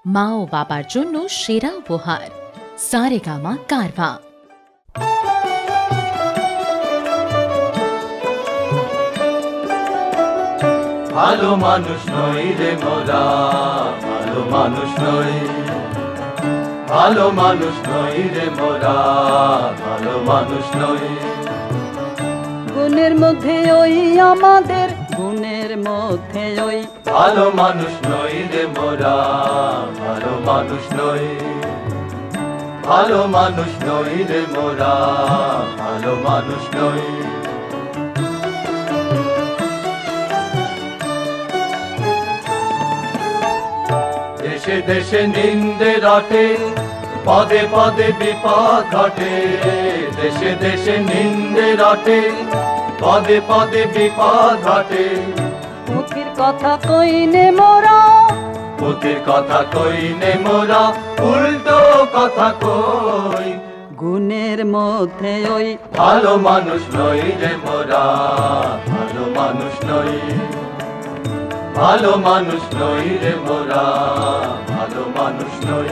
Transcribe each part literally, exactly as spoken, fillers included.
মা ও বাবার জন্য সেরা উপহার সারেগামা কারভা। ভালো মানুষ নই রে মোরা, ভালো মানুষ নই, ভালো মানুষ নই রে মোরা, ভালো মানুষ নই। গুণের মধ্যে ওই আমাদের, গুণের মধ্যে ওই ভালো মানুষ নই রে মোরা, ভালো মানুষ নই, ভালো মানুষ নই রে মোরা, ভালো মানুষ নই। দেশে দেশে নিন্দে রটে, পদে পদে বিপদ ঘটে। দেশে দেশে নিন্দে রটে, পদে পদে বিপদ ঘটে। মুখের কথা কইনে মোরা, মুখের কথা কইনে মোরা, উল্টো কথা কই। গুণের মধ্যে ওই ভালো মানুষ নই রে মোরা, ভালো মানুষ নই, ভালো মানুষ নই রে মোরা, ভালো মানুষ নই।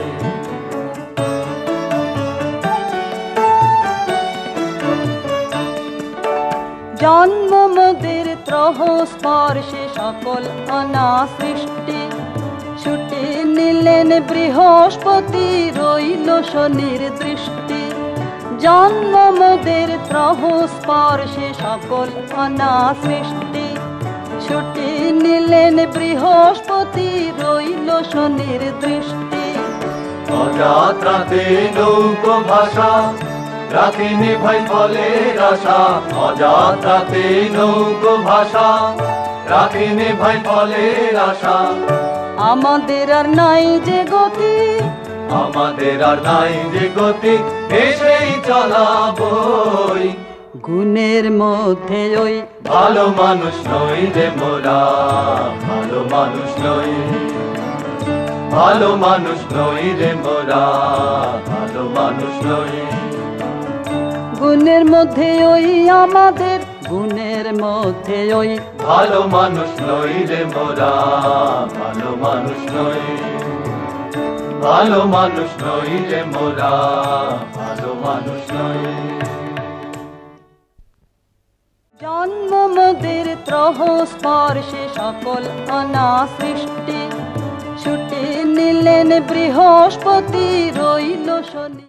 জন্ম মোদের ত্রহ স্পর্শে সকল অনা সৃষ্টি। ছুটে নিলেন বৃহস্পতি, রইল শনির দৃষ্টি। জন্ম মোদের ত্রহ স্পর্শে সকল অনা সৃষ্টি। ছুটে নিলেন বৃহস্পতি, রইল শনির দৃষ্টি। অযাত্রাতে নৌকো ভাষা, রাখিনি ভাই ফলের আশা। অযাত্রাতে নৌকো ভাষা, রাখিনি ভাই ফলের আশা। আমাদের আর নাই যে গতি, আমাদের আর নাই যে গতি, এসেই চলাবই। গুণের মধ্যে ওই ভালো মানুষ নই রে মোরা, ভালো মানুষ নই, ভালো মানুষ নই রে মোরা, ভালো মানুষ নই। গুণের মধ্যে ওই আমাদের, গুণের মধ্যে ওই ভালো মানুষ নই রে মোরা, ভালো মানুষ নই, ভালো মানুষ নই রে মোরা, ভালো মানুষ নই। জন্ম মোদের ত্রহ স্পর্শে সকল অনা সৃষ্টি। ছুটে নিলেন বৃহস্পতি, রইল শনি।